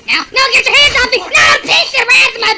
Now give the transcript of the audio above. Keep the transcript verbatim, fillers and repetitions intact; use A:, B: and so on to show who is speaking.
A: No, no, get your hands off me! No, piece of wrath, my